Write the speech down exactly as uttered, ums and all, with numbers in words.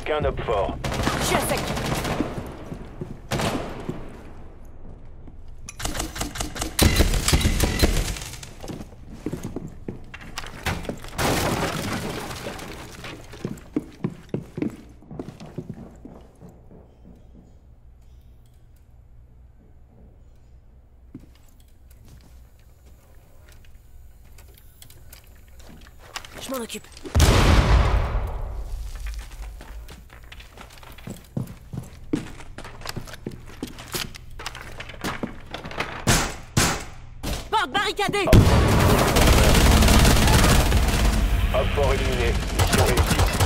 aucun op fort. Je suis à sec. Je m'en occupe. Porte barricadée. Op fort éliminé. Mission réussie.